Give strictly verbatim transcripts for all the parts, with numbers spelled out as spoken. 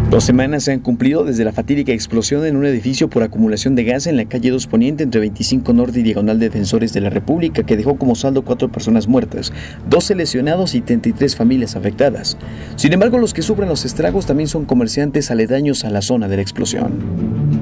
Dos semanas se han cumplido desde la fatídica explosión en un edificio por acumulación de gas en la calle dos Poniente entre veinticinco Norte y Diagonal Defensores de la República, que dejó como saldo cuatro personas muertas, doce lesionados y treinta y tres familias afectadas. Sin embargo, los que sufren los estragos también son comerciantes aledaños a la zona de la explosión.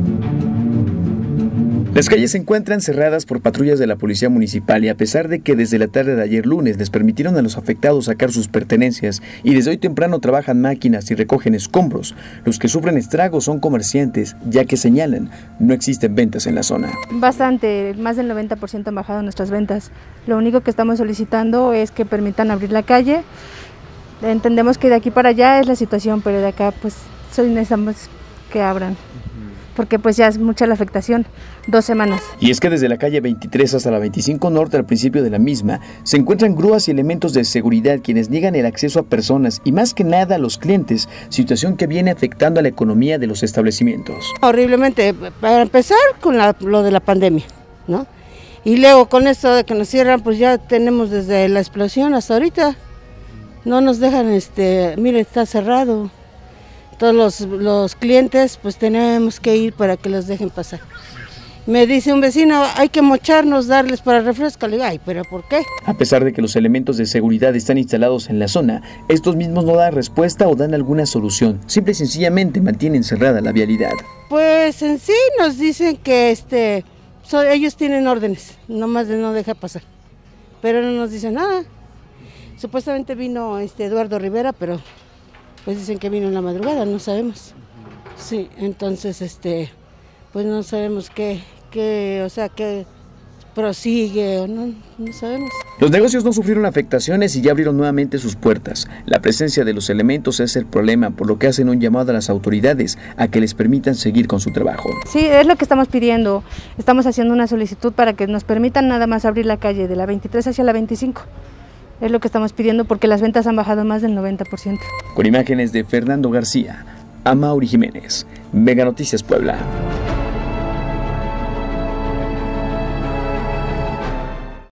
Las calles se encuentran cerradas por patrullas de la Policía Municipal y a pesar de que desde la tarde de ayer lunes les permitieron a los afectados sacar sus pertenencias y desde hoy temprano trabajan máquinas y recogen escombros, los que sufren estragos son comerciantes, ya que señalan no existen ventas en la zona. Bastante, más del noventa por ciento han bajado nuestras ventas. Lo único que estamos solicitando es que permitan abrir la calle. Entendemos que de aquí para allá es la situación, pero de acá pues necesitamos que abran, porque pues ya es mucha la afectación, dos semanas. Y es que desde la calle veintitrés hasta la veinticinco Norte, al principio de la misma, se encuentran grúas y elementos de seguridad quienes niegan el acceso a personas y más que nada a los clientes, situación que viene afectando a la economía de los establecimientos. Horriblemente, para empezar con la, lo de la pandemia, ¿no? Y luego con esto de que nos cierran, pues ya tenemos desde la explosión hasta ahorita, no nos dejan, este, mire, está cerrado. Todos los, los clientes pues tenemos que ir para que los dejen pasar. Me dice un vecino, hay que mocharnos, darles para refresco. Le digo, ay, ¿pero por qué? A pesar de que los elementos de seguridad están instalados en la zona, estos mismos no dan respuesta o dan alguna solución. Simple y sencillamente mantienen cerrada la vialidad. Pues en sí nos dicen que este, so, ellos tienen órdenes, nomás de no dejar pasar. Pero no nos dicen nada. Supuestamente vino este Eduardo Rivera, pero pues dicen que vino en la madrugada, no sabemos. Sí, entonces este, pues no sabemos qué, qué, o sea, qué prosigue o no, no sabemos. Los negocios no sufrieron afectaciones y ya abrieron nuevamente sus puertas. La presencia de los elementos es el problema, por lo que hacen un llamado a las autoridades a que les permitan seguir con su trabajo. Sí, es lo que estamos pidiendo. Estamos haciendo una solicitud para que nos permitan nada más abrir la calle de la veintitrés hacia la veinticinco. Es lo que estamos pidiendo porque las ventas han bajado más del noventa por ciento. Con imágenes de Fernando García, Amaury Jiménez, Mega Noticias Puebla.